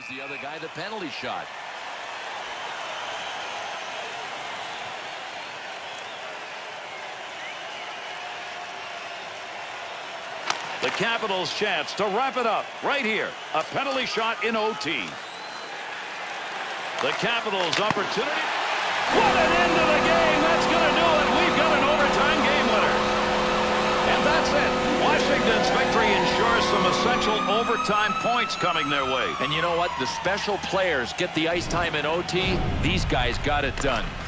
gives the other guy the penalty shot. The Capitals' chance to wrap it up right here. A penalty shot in OT. The Capitals' opportunity. What an end to the game. That's going to do it. We've got an overtime game winner. And that's it. Washington's victory ensures some essential overtime points coming their way. And you know what? The special players get the ice time in OT. These guys got it done.